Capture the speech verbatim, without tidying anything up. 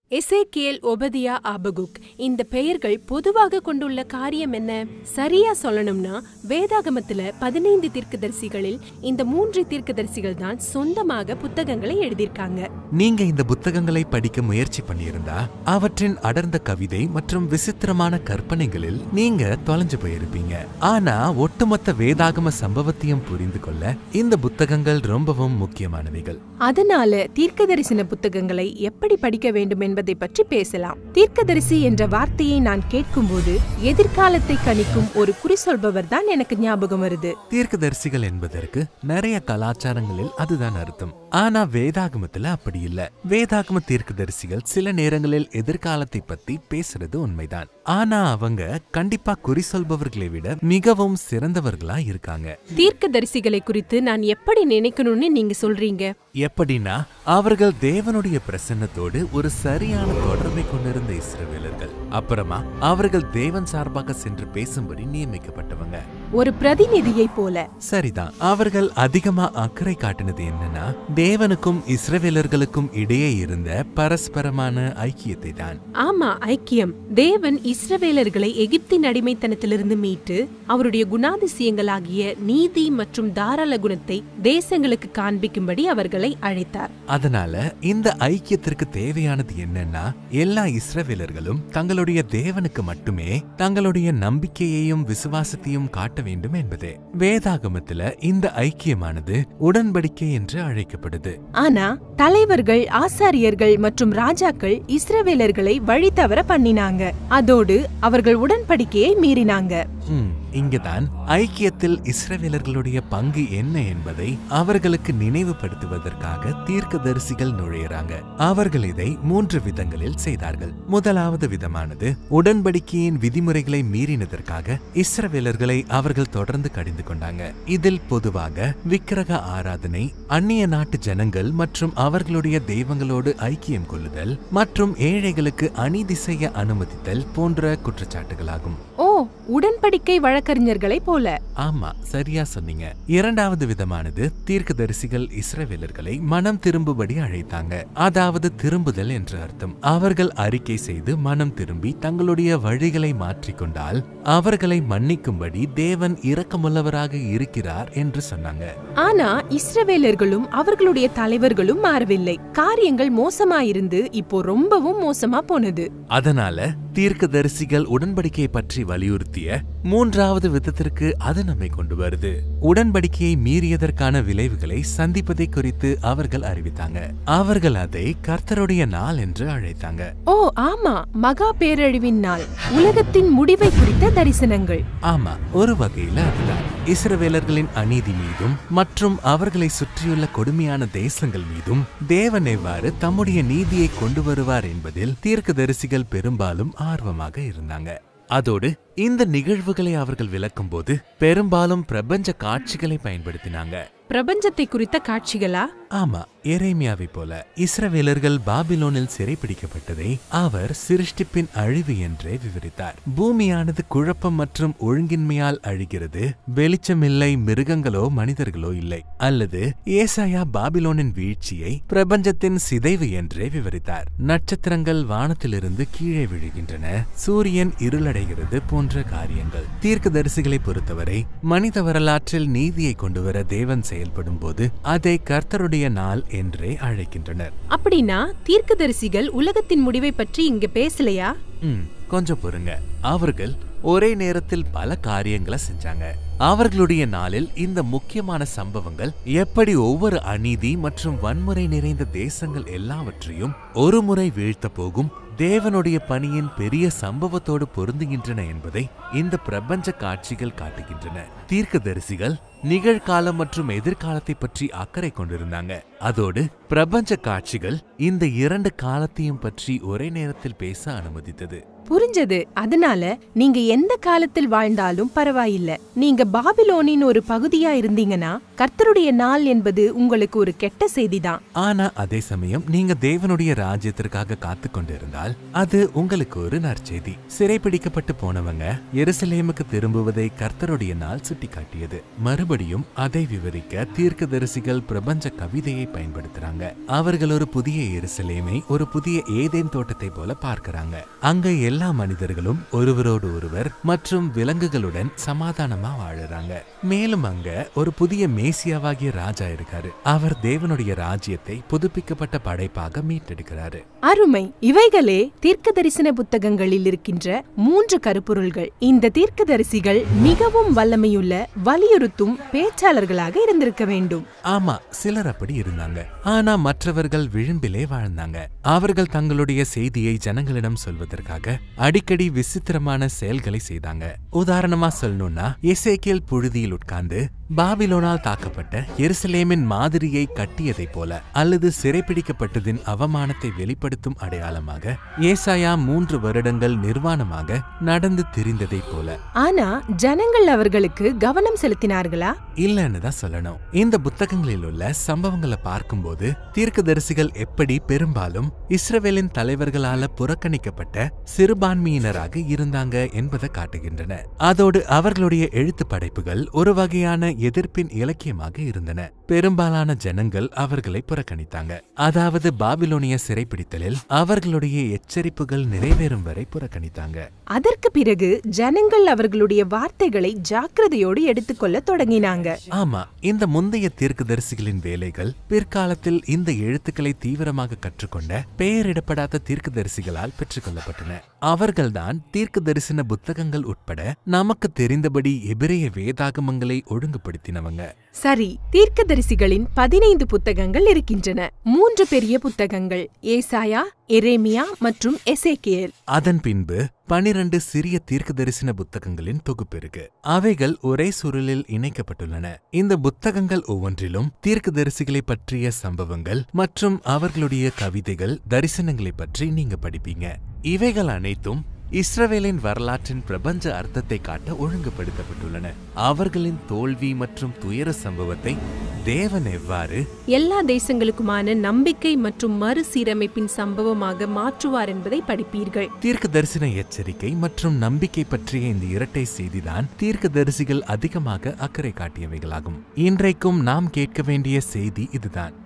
எசேக்கியேல், ஒபதியா, ஆபகுக் இந்த பெயர்கள் பொதுவாக கொண்டுள்ள காரியம் என்ன? சரியா சொல்லணும்னா வேதாகமத்துல பதினைந்து தீர்க்கதரிசிகளில் இந்த மூன்று தீர்க்கதரிசிகள் தான் சொந்தமாக புத்தகங்களை எழுதியிருக்காங்க. நீங்க இந்த புத்தகங்களை படிக்க முயற்சி பண்ணியிருந்தா அவற்றின் அடர்ந்த கவிதை மற்றும் விசித்திரமான கற்பனைகளில் நீங்க தொலைஞ்சு போயிருப்பீங்க. ஆனா ஒட்டுமொத்த வேதாகம சம்பவத்தையும் புரிந்து கொள்ள இந்த புத்தகங்கள் ரொம்பவும் முக்கியமானவைகள். அதனால தீர்க்கதரிசன புத்தகங்களை எப்படி படிக்க வேண்டும் என்பதை பற்றி பேசலாம். தீர்க்கதரிசி என்ற வார்த்தையை நான் கேட்கும்போது எதிர்காலத்தை கணிக்கும் ஒரு குறி சொல்பவர் தான் எனக்கு ஞாபகம் வருது. தீர்க்கதரிசிகள் என்பதற்கு நிறைய கலாச்சாரங்களில் அதுதான் அர்த்தம். ஆனா வேதாகமத்துல அப்படி இல்ல. வேதாகம தீர்க்கதரிசிகள் சில நேரங்களில் எதிர்காலத்தை பத்தி பேசுறது உண்மைதான். ஆனா அவங்க கண்டிப்பா குறி சொல்பவர்களை விட மிகவும் சிறந்தவர்களா இருக்காங்க. தீர்க்கதரிசிகளை குறித்து நான் எப்படி நினைக்கணும்னு நீங்க சொல்றீங்க? எப்படின்னா அவர்கள் தேவனுடைய பிரசன்னத்தோடு ஒரு சரியான தொடர்பை கொண்டிருந்த இஸ்ரவேலர்கள். அப்புறமா அவர்கள் தேவன் சார்பாக சென்று பேசும்படி நியமிக்கப்பட்டவங்க. ஒரு பிரதிநிதியை போல. சரிதான். அவர்கள் அதிகமா அக்கறை காட்டினது என்னன்னா தேவனுக்கும் இஸ்ரவேலர்களுக்கும் இடையே இருந்த பரஸ்பரமான ஐக்கியத்தை தான். ஆமா, ஐக்கியம். தேவன் இஸ்ரவேலர்களை எகிப்தின் அடிமைத்தனத்திலிருந்து மீட்டு அவருடைய குணாதிசயங்களாகிய நீதி மற்றும் தாராள குணத்தை தேசங்களுக்கு காண்பிக்கும்படி அவர்களை அழைத்தார். அதனால இந்த ஐக்கியத்திற்கு தேவையானது என்னன்னா எல்லா இஸ்ரவேலர்களும் தங்களுடைய தேவனுக்கு மட்டுமே தங்களுடைய நம்பிக்கையையும் விசுவாசத்தையும் காட்ட வேண்டும் என்பதே. வேதாகமத்துல இந்த ஐக்கியமானது உடன்படிக்கை என்று அழைக்கப்படுது. ஆனா தலைவர்கள், ஆசாரியர்கள் மற்றும் ராஜாக்கள் இஸ்ரவேலர்களை வழி தவற பண்ணினாங்க. அதோடு அவர்கள் உடன்படிக்கையை மீறினாங்க. இங்கதான் ஐக்கியத்தில் இஸ்ரவேலர்களுடைய பங்கு என்ன என்பதை அவர்களுக்கு நினைவுபடுத்துவதற்காக தீர்க்கதரிசிகள் நுழையறாங்க. அவர்கள் இதை மூன்று விதங்களில் செய்தார்கள். முதலாவது விதமானது உடன்படிக்கையின் விதிமுறைகளை மீறினதற்காக இஸ்ரவேலர்களை அவர்கள் தொடர்ந்து கடிந்து கொண்டாங்க. இதில் பொதுவாக விக்கிரக ஆராதனை, அந்நிய நாட்டு ஜனங்கள் மற்றும் அவர்களுடைய தெய்வங்களோடு ஐக்கியம் கொள்ளுதல் மற்றும் ஏழைகளுக்கு அநீதி செய்ய அனுமதித்தல் போன்ற குற்றச்சாட்டுகளாகும். ஓ, உடன்படிக்கை வழக்கறிஞர்களை போல. ஆமா, சரியா சொன்னீங்க. இரண்டாவது விதமானது தீர்க்கதரிசிகள் இஸ்ரவேலர்களை மனம் திரும்பும்படி அழைத்தாங்க. அதாவது திரும்புதல் என்று அர்த்தம். அவர்கள் அறிக்கை செய்து மனம் திரும்பி தங்களுடைய வழிகளை மாற்றிக்கொண்டால் அவர்களை மன்னிக்கும்படி தேவன் இரக்கமுள்ளவராக இருக்கிறார் என்று சொன்னாங்க. ஆனா இஸ்ரவேலர்களும் அவர்களுடைய தலைவர்களும் மாறவில்லை. காரியங்கள் மோசமாயிருந்து இப்போ ரொம்பவும் மோசமா போனது. அதனால தீர்க்கதரிசிகள் உடன்படிக்கையை பற்றி வலியுறுத்திய மூன்றாவது விதத்திற்கு அது நம்மை கொண்டு வருது. உடன்படிக்கையை மீறியதற்கான விளைவுகளை சந்திப்பதை குறித்து அவர்கள் அறிவித்தாங்க. அவர்கள் அதை கர்த்தருடைய நாள் என்று அழைத்தாங்க. ஓ ஆமா, மகா பேரழிவின் நாள், உலகத்தின் முடிவை குறித்த தரிசனங்கள். ஆமா, ஒரு வகையில அதுதான். இஸ்ரவேலர்களின் அநீதி மீதும் மற்றும் அவர்களை சுற்றியுள்ள கொடுமையான தேசங்கள் மீதும் தேவன் எவ்வாறு தம்முடைய நீதியை கொண்டு வருவார் என்பதில் தீர்க்கதரிசிகள் பெரும்பாலும் ஆர்வமாக இருந்தாங்க. அதோடு இந்த நிகழ்வுகளை அவர்கள் விளக்கும் போது பெரும்பாலும் பிரபஞ்ச காட்சிகளை பயன்படுத்தினாங்க. பிரபஞ்சத்தை குறித்த காட்சிகளா? ஆமா, எரேமியாவை போல. இஸ்ரவேலர்கள் பாபிலோனில் சிறைப்பிடிக்கப்பட்டதை அவர் சிருஷ்டிப்பின் அழிவு என்றே விவரித்தார். பூமியானது குழப்பம் மற்றும் ஒழுங்கின்மையால் அழிகிறது, வெளிச்சமில்லை, மிருகங்களோ மனிதர்களோ இல்லை. அல்லது ஏசாயா பாபிலோனின் வீழ்ச்சியை பிரபஞ்சத்தின் சிதைவு என்றே விவரித்தார். நட்சத்திரங்கள் வானத்திலிருந்து கீழே விழுகின்றன, சூரியன் இருளடைகிறது போன்ற காரியங்கள். தீர்க்கதரிசிகளை பொறுத்தவரை மனித வரலாற்றில் நீதியை கொண்டுவர தேவன் செயல்படும் போது அதை கர்த்தருடைய நாள் என்றே அழைக்கின்றனர். அப்படின்னா தீர்க்கதரிசிகள் உலகத்தின் முடிவை பற்றி இங்க பேசலையா? ம் கொஞ்சம் பொறுங்க. அவர்கள் ஒரே நேரத்தில் பல காரியங்களை செஞ்சாங்க. அவர்களுடைய நாளில் இந்த முக்கியமான சம்பவங்கள் எப்படி ஒவ்வொரு அநீதி மற்றும் வன்முறை நிறைந்த தேசங்கள் எல்லாவற்றையும் ஒரு முறை வீழ்த்த போகும் தேவனுடைய பணியின் பெரிய சம்பவத்தோடு பொருந்துகின்றன என்பதை இந்த பிரபஞ்ச காட்சிகள் காட்டுகின்றன. தீர்க்கதரிசிகள் நிகழ்காலம் மற்றும் எதிர்காலத்தை பற்றி அக்கறை கொண்டிருந்தாங்க. அதோடு பிரபஞ்ச காட்சிகள் இந்த இரண்டு காலத்தையும் பற்றி ஒரே நேரத்தில் பேச அனுமதித்தது. புரிஞ்சது. அதனால நீங்க எந்த காலத்தில் வாழ்ந்தாலும் பரவாயில்ல, நீங்க பாபிலோனின் ஒரு பகுதியா இருந்தீங்கன்னா கர்த்தருடைய நாள் என்பது உங்களுக்கு ஒரு கெட்ட செய்திதான். ஆனா அதே சமயம் நீங்க தேவனுடைய ராஜ்யத்திற்காக காத்து கொண்டிருந்தால் அது உங்களுக்கு ஒரு நற்செய்தி. சிறைப்பிடிக்கப்பட்டு போனவங்க எருசலேமுக்கு திரும்புவதை கர்த்தருடைய நாள் சுட்டிக்காட்டியது. மறுபடியும் அதை விவரிக்க தீர்க்கதரிசிகள் பிரபஞ்ச கவிதையை பயன்படுத்துறாங்க. அவர்கள் ஒரு புதிய எருசலேமை ஒரு புதிய ஏதேன் தோட்டத்தை போல பார்க்கறாங்க. அங்க எல்லா மனிதர்களும் ஒருவரோடு ஒருவர் மற்றும் விலங்குகளுடன் சமாதானமா வாழறாங்க. மேலும் அங்க ஒரு புதிய மேசியாவாகிய ராஜா இருக்காரு. அவர் தேவனுடைய ராஜ்யத்தை புதுப்பிக்கப்பட்ட படைப்பாக மீட்டெடுக்கிறாரு. அருமை. இவைகளே தீர்க்க தரிசன புத்தகங்களில் இருக்கின்ற மூன்று கருப்பொருள்கள். இந்த தீர்க்கதரிசிகள் மிகவும் வல்லமையுள்ள வலியுறுத்தும் பேச்சாளர்களாக இருந்திருக்க வேண்டும். ஆமா, சிலர் அப்படி இருந்தாங்க. ஆனா மற்றவர்கள் விளிம்பிலே வாழ்ந்தாங்க. அவர்கள் தங்களுடைய செய்தியை ஜனங்களிடம் சொல்வதற்காக அடிக்கடி விசித்திரமான செயல்களை செய்தாங்க. உதாரணமா சொல்லணும்னா, எசேக்கியேல் புழுதியில் உட்கார்ந்து பாபிலோனால் தாக்கப்பட்ட எருசலேமின் மாதிரியை கட்டியதை போல, அல்லது சிறைப்பிடிக்கப்பட்டதின் அவமானத்தை வெளிப்படுத்தும் அடையாளமாக ஏசாயா மூன்று வருடங்கள் நிர்வாணமாக நடந்து திரிந்ததை போல. ஆனா ஜனங்கள் அவர்களுக்கு கவனம் செலுத்தினார்களா? இல்லன்னு தான் சொல்லணும். இந்த புத்தகங்களில் உள்ள சம்பவங்களை பார்க்கும்போது தீர்க்கதரிசிகள் எப்படி பெரும்பாலும் இஸ்ரவேலின் தலைவர்களால புறக்கணிக்கப்பட்ட சிறுபான்மையினராக இருந்தாங்க என்பதை காட்டுகின்றன. அதோடு அவர்களுடைய எழுத்து படைப்புகள் ஒரு வகையான எதிர்ப்பின் இலக்கியமாக இருந்தன. பெரும்பாலான ஜனங்கள் அவர்களை புறக்கணித்தாங்க. அதாவது பாபிலோனிய சிறைப்பிடித்தலில் அவர்களுடைய எச்சரிப்புகள் நிறைவேறும் வரை புறக்கணித்தாங்க. அதற்கு பிறகு ஜனங்கள் அவர்களுடைய வார்த்தைகளை ஜாக்கிரதையோடு எடுத்துக்கொள்ள தொடங்கினாங்க. ஆமா, இந்த முந்தைய தீர்க்கதரிசிகளின் வேலைகள் பிற்காலத்தில் இந்த எழுத்துக்களை தீவிரமாக கற்றுக்கொண்ட பெயரிடப்படாத தீர்க்கதரிசிகளால் பெற்றுக்கொள்ளப்பட்டன. அவர்கள்தான் தீர்க்க தரிசன புத்தகங்கள் உட்பட நமக்கு தெரிந்தபடி எபிரேய வேதாகமங்களை ஒழுங்குபடுத்தினவங்க. சரி, தீர்க்கதரிசிகளின் பதினைந்து புத்தகங்கள் இருக்கின்றன. மூன்று பெரிய புத்தகங்கள், ஏசாயா, எரேமியா மற்றும் எசேக்கியேல். அதன் பின்பு பனிரண்டு சிறிய தீர்க்கதரிசன புத்தகங்களின் தொகுப்பு இருக்கு. அவைகள் ஒரே சுருளில் இணைக்கப்பட்டுள்ளன. இந்த புத்தகங்கள் ஒவ்வொன்றிலும் தீர்க்கதரிசிகளை பற்றிய சம்பவங்கள் மற்றும் அவர்களுடைய கவிதைகள், தரிசனங்களை பற்றி நீங்க படிப்பீங்க. இவைகள் அனைத்தும் இஸ்ரவேலின் வரலாற்றின் பிரபஞ்ச அர்த்தத்தை காட்ட ஒழுங்குபடுத்தப்பட்டுள்ளன. அவர்களின் தோல்வி மற்றும் துயர சம்பவத்தை தேவன் எவ்வாறு எல்லா தேசங்களுக்குமான நம்பிக்கை மற்றும் மறுசீரமைப்பின் சம்பவமாக மாற்றுவார் என்பதை படிப்பீர்கள். தீர்க்க தரிசன எச்சரிக்கை மற்றும் நம்பிக்கை பற்றிய இந்த இரட்டை செய்திதான் தீர்க்க தரிசிகள் அதிகமாக அக்கறை காட்டியவைகளாகும். இன்றைக்கும் நாம் கேட்க வேண்டிய செய்தி இதுதான்.